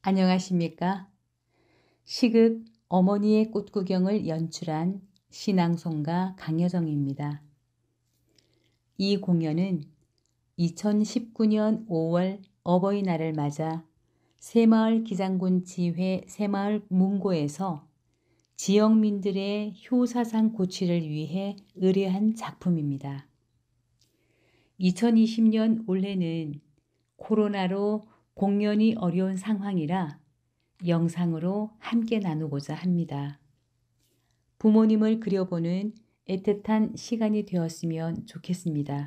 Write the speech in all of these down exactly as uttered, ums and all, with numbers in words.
안녕하십니까? 시극 어머니의 꽃구경을 연출한 신앙송가 강여정입니다. 이 공연은 이천십구 년 오월 어버이날을 맞아 새마을 기장군 지회 새마을 문고에서 지역민들의 효사상 고취를 위해 의뢰한 작품입니다. 이천이십 년 올해는 코로나로 공연이 어려운 상황이라 영상으로 함께 나누고자 합니다. 부모님을 그려보는 애틋한 시간이 되었으면 좋겠습니다.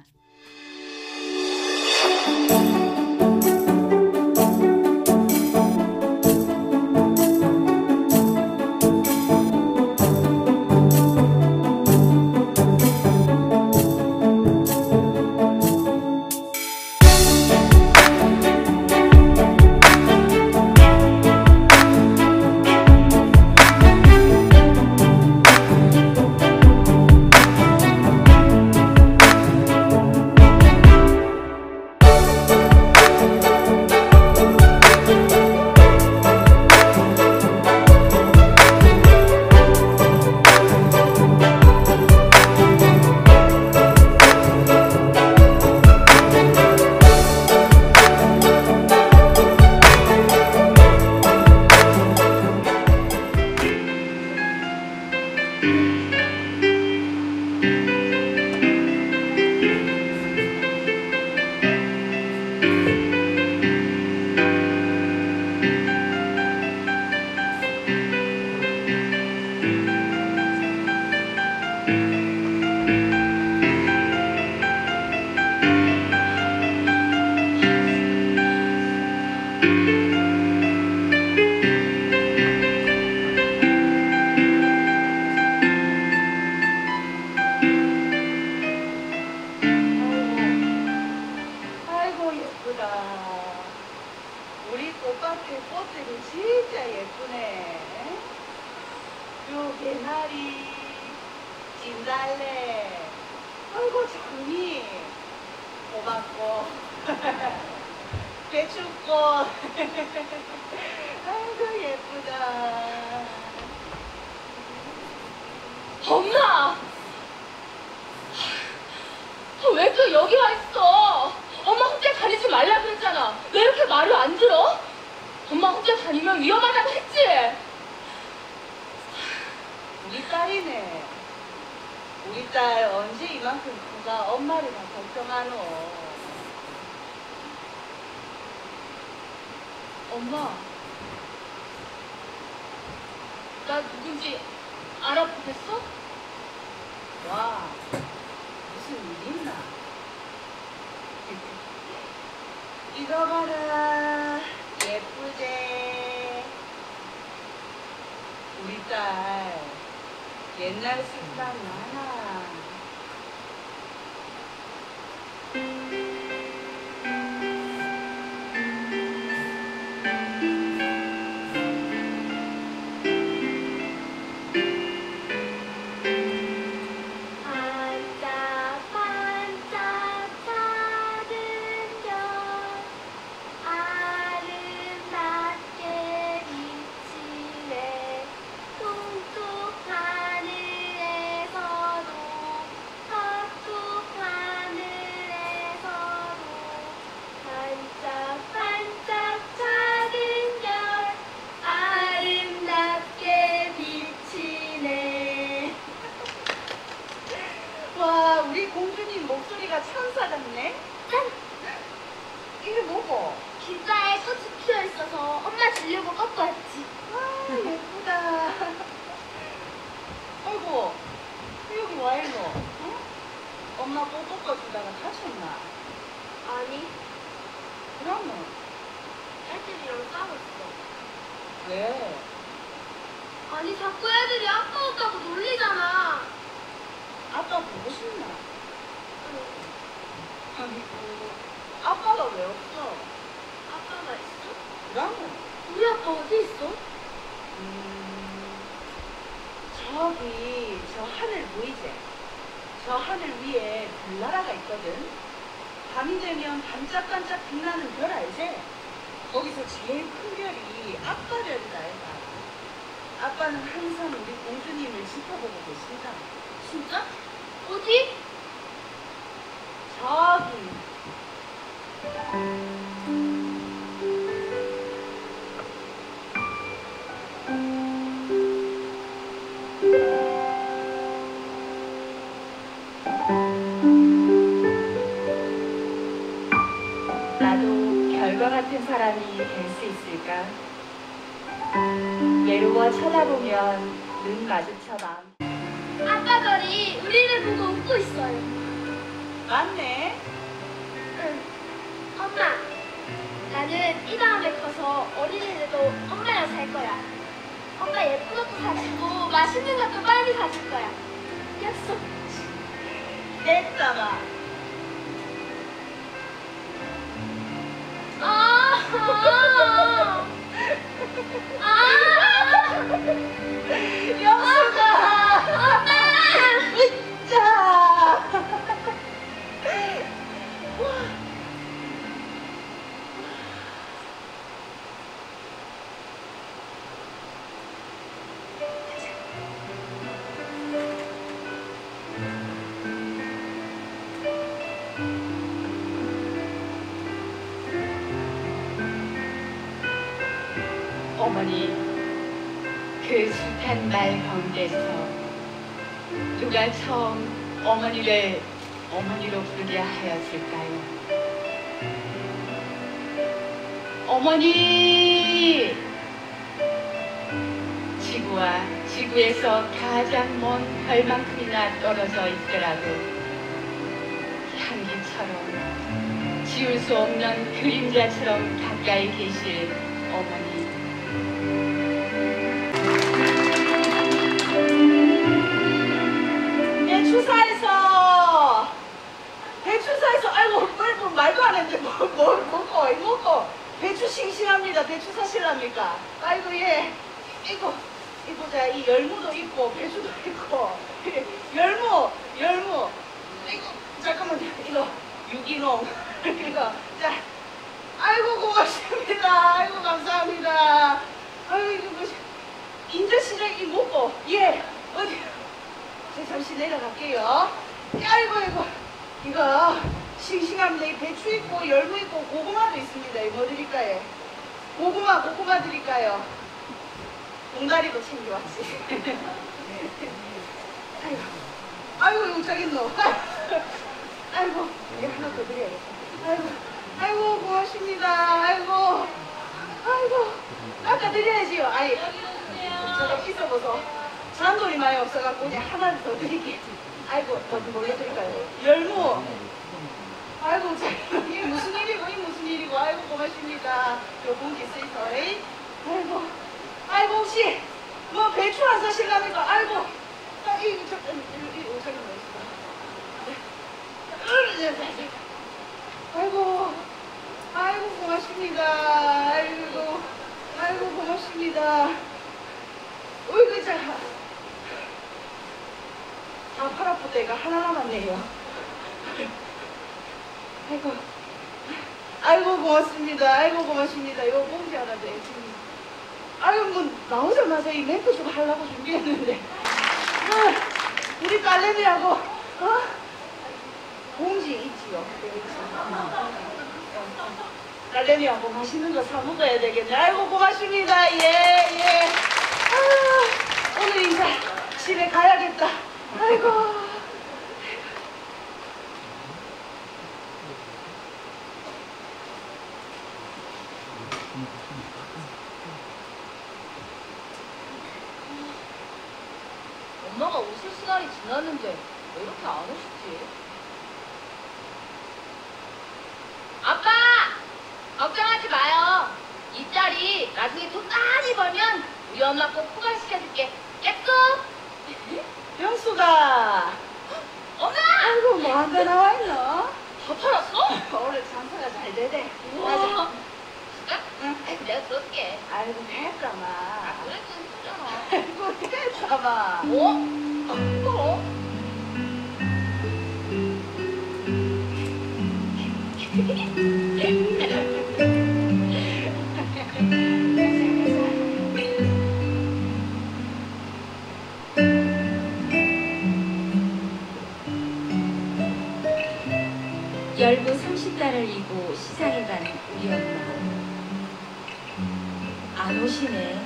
우리 꽃밭에 꽃들이 진짜 예쁘네. 요 개나리, 진달래, 아이고 장미, 호박꽃, 배추꽃. 아이고 예쁘다. 엄마! 왜 또 여기 와 있어? 엄마 혼자 다니지 말라 그랬잖아. 왜 이렇게 말을 안 들어? 엄마 혼자 다니면 위험하다고 했지? 우리 딸이네. 우리 딸 언제 이만큼 커가 엄마를 다 걱정하노. 엄마, 나 누군지 알아보겠어? 와, 무슨 일 있나? 이거 봐라, 예쁘제. 우리 딸 옛날 생각 나나? 공주님 목소리가 천사 같네? 짠! 이게 뭐고? 길가에 꽃이 피어 있어서 엄마 주려고 꺾고 왔지. 아, 예쁘다. 아이고, 여기 와 있노? 응? 엄마 꽃 꺾어주다가 다쳤나? 아니, 그러면? 애들이랑 싸웠어. 왜? 아니, 자꾸 애들이 아빠 없다고 놀리잖아. 아빠 보고 싶나? 아이고, 아빠가 왜 없어? 아빠가 있어? 그러면? 우리 아빠 어디 있어? 음, 저기 저 하늘 보이지? 저 하늘 위에 별나라가 있거든. 밤이 되면 반짝반짝 빛나는 별 알지? 거기서 제일 큰 별이 아빠 별이다, 애가. 아빠는 항상 우리 공주님을 지켜보고 계신다. 진짜? 어디? 저기. 나도 별과 같은 사람이 될 수 있을까? 외로워 쳐다보면 눈 마주쳐 마음. 아빠 별이 우리를 보고 웃고 있어요. 맞네. 응. 엄마, 나는 이 다음에 커서 어린이들도 엄마랑 살 거야. 엄마 예쁜 옷도 사주고 맛있는 것도 많이 사줄 거야. 약속. 됐다, 마. 아, 아, 아, 영수가! 엄마! 으짜! 어머니, 그 숱한 말 가운데서 누가 처음 어머니를 어머니로 부르게 하였을까요? 어머니! 지구와 지구에서 가장 먼 별만큼이나 떨어져 있더라도 향기처럼 지울 수 없는 그림자처럼 가까이 계실 어머니. 배추사에서 배추사에서 아이고 뭐 말도 안 했는데 뭘, 뭘 먹고 이거 먹고 배추 싱싱합니다. 배추 사실랍니까? 아이고 예 이거 이거 자 이 열무도 있고 배추도 있고 열무 열무 이거 잠깐만 이거 유기농 이거 자 아이고 고맙습니다. 아이고 감사합니다. 아이고 이거 뭐 인제 시래기 먹고 예 어디 제가 잠시 내려갈게요. 아이고 이거 이거 싱싱합니다. 이 배추 있고 열무 있고 고구마도 있습니다. 이거 뭐 드릴까요? 고구마 고구마 드릴까요? 봉다리도 챙겨왔지. 아이고 아이고 이거 저기 있노. 아이고 이거 하나 더 드려야겠다. 아이고 아이고 고맙습니다. 아이고 아이고 아까 드려야지요. 아이 저거 있어보소. 잔돈이 많이 없어갖고 그냥 하나 더 드릴게. 아이고 더 뭘로 드릴까요? 열무. 아이고 자, 이게 무슨 일이고 이 무슨 일이고. 아이고 고맙습니다. 요 봉지 쓰이소. 에이? 아이고 아이고 혹시 뭐 배추 안 사실랍니까? 아이고 아, 이 저, 이, 이 오장이 뭐 있어? 아이고 아이고 고맙습니다. 아이고 아이고 고맙습니다. 어이구 자. 다 팔아볼 때가 하나 남았네요. 아이고, 아이고 고맙습니다. 아이고 고맙습니다. 이거 봉지 하나 더. 아이고 뭐 나오자마자 이 멘트 좀 하려고 준비했는데, 아, 우리 딸내미하고 어? 봉지 있지요. 딸내미하고 맛있는 거 사 먹어야 되겠네. 아이고 고맙습니다. 예 예. 아, 오늘 인사 집에 가야겠다. 아이고. 엄마가 오실 시간이 지났는데 왜 이렇게 안 오시지? 아빠! 걱정하지 마요. 이 자리 나중에 돈 많이 벌면 우리 엄마 꼭 포괄시켜줄게. 약속! 병수가. 엄마! 아이고 뭐 한 대 나와 있노? 다 팔았어? 오늘 장사가 잘 되네. 우와. 맞아. 진짜? 응. 아이고, 내가 쏠게. 아이고 됐다마. 아, 그래도 예쁘잖아. 아이고 됐다마. 어? 어? 딸을 이고 시장에 간 우리 엄마. 안 오시네.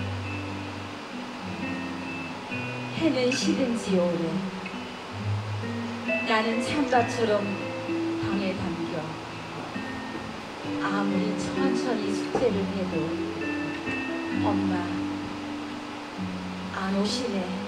해는 식은 지 오래. 나는 창가처럼 방에 담겨 아무리 천천히 숙제를 해도 엄마 안 오시네.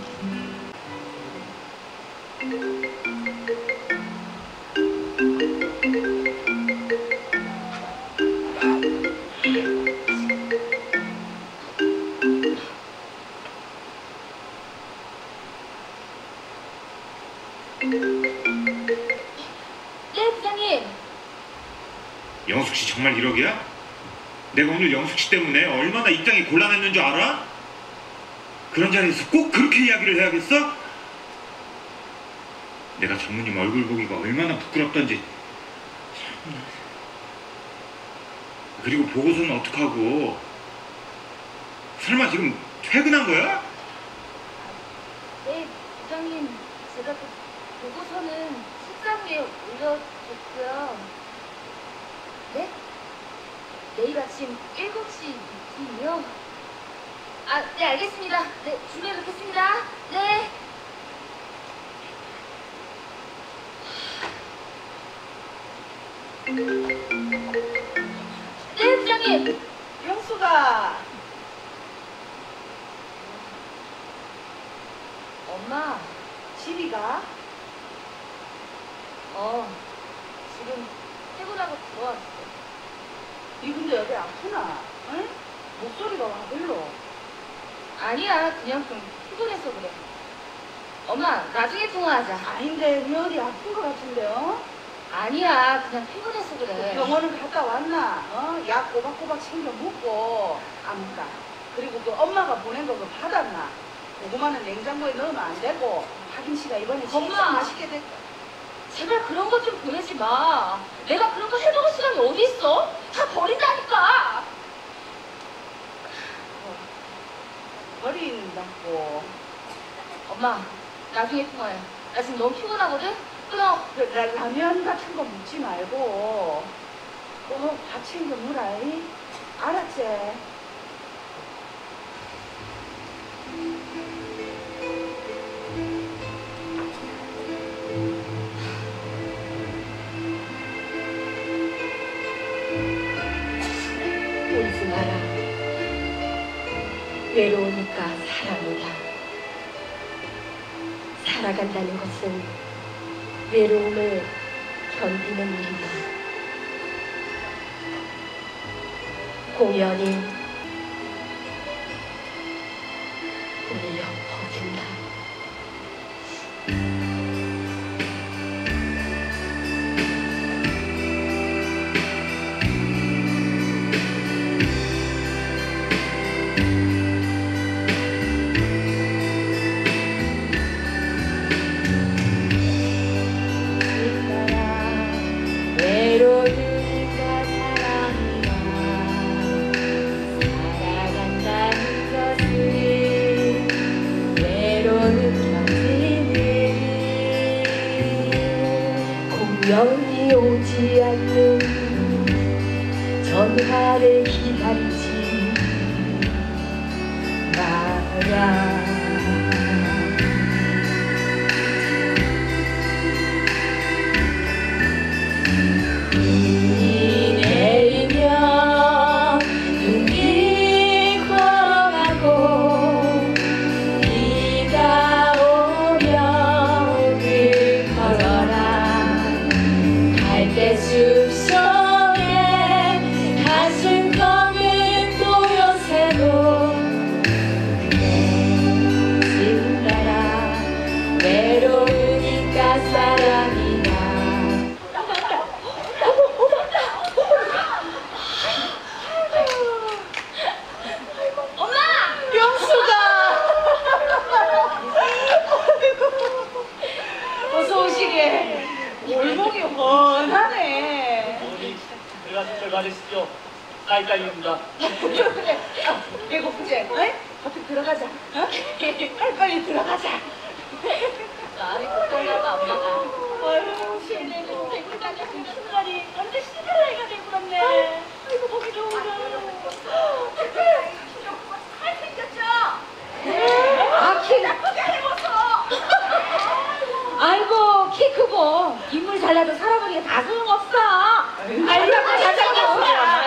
네, 부장님. 영숙 씨 정말 이러기야? 내가 오늘 영숙 씨 때문에 얼마나 이 땅이 곤란했는 줄 알아? 그런 자리에서 꼭 그렇게 이야기를 해야겠어? 내가 전무님 얼굴 보기가 얼마나 부끄럽던지. 참나. 그리고 보고서는 어떡하고? 설마 지금 퇴근한 거야? 네, 부장님. 제가 그 보고서는 책상 위에 올려줬고요. 네? 내일 아침 일곱 시 미팅이요? 아, 네, 알겠습니다. 네, 준비해 놓겠습니다. 네. 네, 부장님. 영수가 엄마. 집이 가? 어, 지금 퇴근하고 들어왔어. 니 근데 어디 아프나? 응? 목소리가 와 별로. 아니야, 그냥 좀 피곤해서 그래. 엄마, 나중에 통화하자. 아닌데 니 어디 아픈 거 같은데요? 아니야, 그냥 피곤해서 그래. 병원을 갔다 왔나? 어? 약 꼬박꼬박 챙겨 먹고 아무까. 그리고 그 엄마가 보낸 거 그거 받았나? 고구마는 냉장고에 넣으면 안 되고 박인 씨가 이번에 진짜 엄마! 맛있게 됐다. 제발 그런 거 좀 보내지 마. 내가 그런 거 해먹을 시간이 어디 있어? 다 버린다니까. 버린다고. 엄마, 나중에 통화해. 나 지금 너무 피곤하거든? 끊어. 그 라- 라면 같은 거 먹지 말고 꼭 밥 챙겨 먹으라이. 알았지? 울지 마라. 외로우니까 사랑이다. 살아간다는 것은 외로움을 견디는 일이다. 공연이 울려 퍼진다. 외로우니까 사랑이다. 살아간다는 것은 외로운 견디는 공연이 오지 않는 전화를 기다리지 마라. 눈이 내리면 눈이 걸어가고 비가 오면 길 걸어라. 갈대 숲속에 가슴 검은 고요새도 그대 지금 따라 외로우니까 사랑이다. 영수가! 어서 오시게. 골목이 훤하네. 어머니, 들어가서 들어가십시오. 깔깔입니다. 그래. 아, 배고프지? 어이? 어떻게 들어가자. 어? 빨리 빨리 들어가자. 마음이 걱정나봐, 엄마가. 아유, 신내고 배고프다니 순간이 언제 잘라도 살아보니까 다 소용없어. 알려고 살자고.